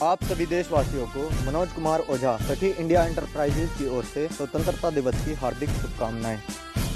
आप सभी देशवासियों को मनोज कुमार ओझा सठी इंडिया एंटरप्राइजेज की ओर से स्वतंत्रता दिवस की हार्दिक शुभकामनाएं।